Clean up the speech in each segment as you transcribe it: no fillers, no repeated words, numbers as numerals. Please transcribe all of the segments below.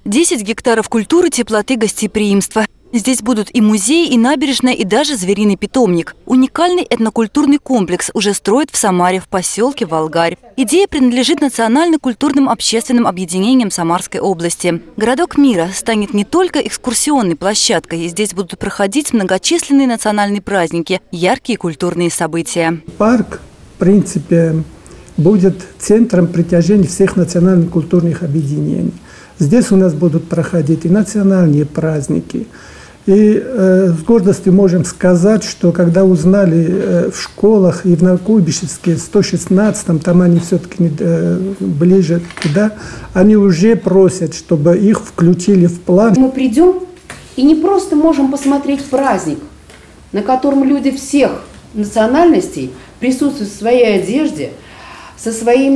10 гектаров культуры, теплоты, гостеприимства. Здесь будут и музей, и набережная, и даже звериный питомник. Уникальный этнокультурный комплекс уже строят в Самаре, в поселке Волгарь. Идея принадлежит национально-культурным общественным объединениям Самарской области. Городок мира станет не только экскурсионной площадкой. Здесь будут проходить многочисленные национальные праздники, яркие культурные события. Парк, в принципе, будет центром притяжения всех национально-культурных объединений. Здесь у нас будут проходить и национальные праздники. И с гордостью можем сказать, что когда узнали в школах и в Новокуйбышевске 116-м, там они все-таки ближе туда, они уже просят, чтобы их включили в план. Мы придем и не просто можем посмотреть праздник, на котором люди всех национальностей присутствуют в своей одежде, со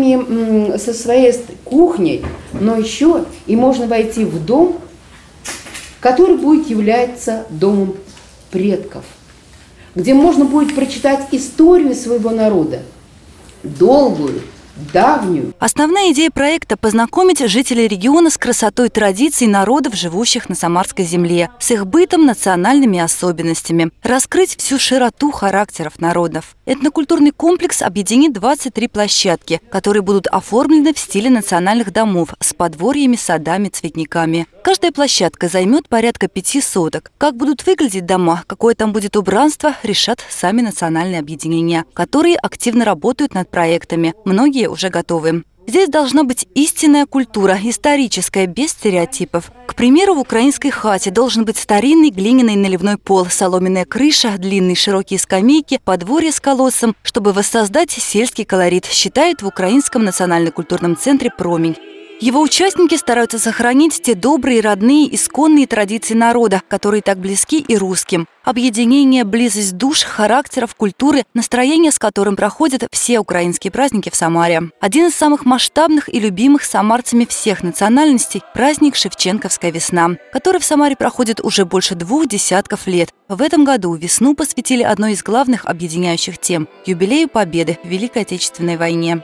своей кухней, но еще и можно войти в дом, который будет являться домом предков, где можно будет прочитать историю своего народа, долгую, давнюю. Основная идея проекта – познакомить жителей региона с красотой традиций народов, живущих на Самарской земле, с их бытом, национальными особенностями, раскрыть всю широту характеров народов. Этнокультурный комплекс объединит 23 площадки, которые будут оформлены в стиле национальных домов с подворьями, садами, цветниками. Каждая площадка займет порядка 5 соток. Как будут выглядеть дома, какое там будет убранство, решат сами национальные объединения, которые активно работают над проектами. Многие уже готовы. Здесь должна быть истинная культура, историческая, без стереотипов. К примеру, в украинской хате должен быть старинный глиняный наливной пол, соломенная крыша, длинные широкие скамейки, подворье с колодцем, чтобы воссоздать сельский колорит, считают в Украинском национально-культурном центре «Промень». Его участники стараются сохранить те добрые, родные, исконные традиции народа, которые так близки и русским. Объединение, близость душ, характеров, культуры, настроение, с которым проходят все украинские праздники в Самаре. Один из самых масштабных и любимых самарцами всех национальностей – праздник «Шевченковская весна», который в Самаре проходит уже больше 2 десятков лет. В этом году весну посвятили одной из главных объединяющих тем – юбилею Победы в Великой Отечественной войне.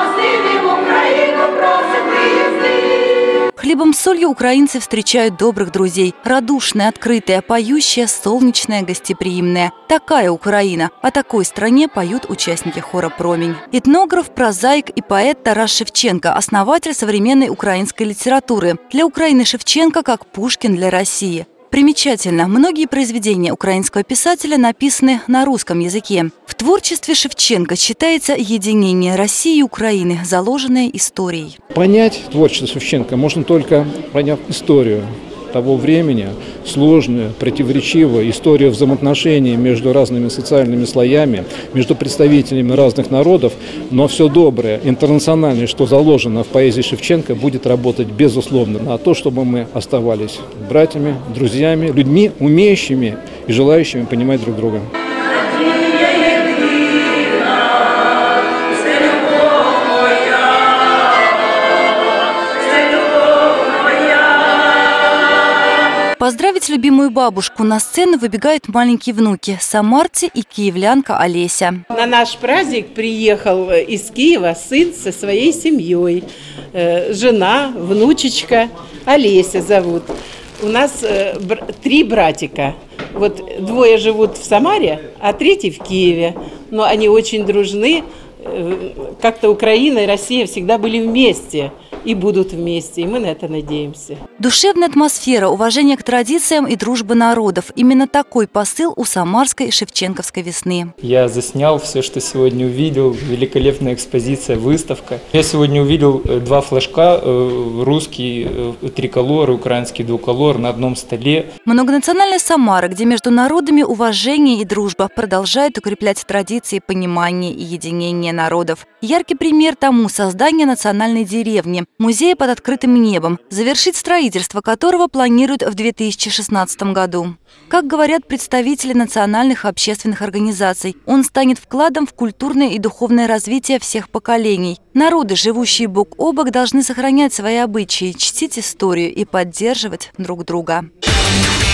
Хлебом-солью украинцы встречают добрых друзей. Радушная, открытая, поющая, солнечная, гостеприимная. Такая Украина. О такой стране поют участники хора «Промень». Этнограф, прозаик и поэт Тарас Шевченко – основатель современной украинской литературы. Для Украины Шевченко как Пушкин для России. Примечательно, многие произведения украинского писателя написаны на русском языке. В творчестве Шевченко читается единение России и Украины, заложенное историей. Понять творчество Шевченко можно только поняв историю того времени, сложную, противоречивую историю взаимоотношений между разными социальными слоями, между представителями разных народов, но все доброе, интернациональное, что заложено в поэзии Шевченко, будет работать безусловно на то, чтобы мы оставались братьями, друзьями, людьми, умеющими и желающими понимать друг друга. Поздравить любимую бабушку на сцену выбегают маленькие внуки – самарцы и киевлянка Олеся. На наш праздник приехал из Киева сын со своей семьей. Жена, внучечка, Олеся зовут. У нас 3 братика. Вот 2 живут в Самаре, а 3 в Киеве. Но они очень дружны. Как-то Украина и Россия всегда были вместе и будут вместе, и мы на это надеемся. Душевная атмосфера, уважение к традициям и дружба народов – именно такой посыл у самарской Шевченковской весны. Я заснял все, что сегодня увидел. Великолепная экспозиция, выставка. Я сегодня увидел 2 флажка, русский триколор и украинский двуколор на одном столе. Многонациональная Самара, где между народами уважение и дружба, продолжает укреплять традиции понимания и единения народов. Яркий пример тому – создание национальной деревни, музея под открытым небом, завершить строительство которого планируют в 2016 году. Как говорят представители национальных и общественных организаций, он станет вкладом в культурное и духовное развитие всех поколений. Народы, живущие бок о бок, должны сохранять свои обычаи, чтить историю и поддерживать друг друга.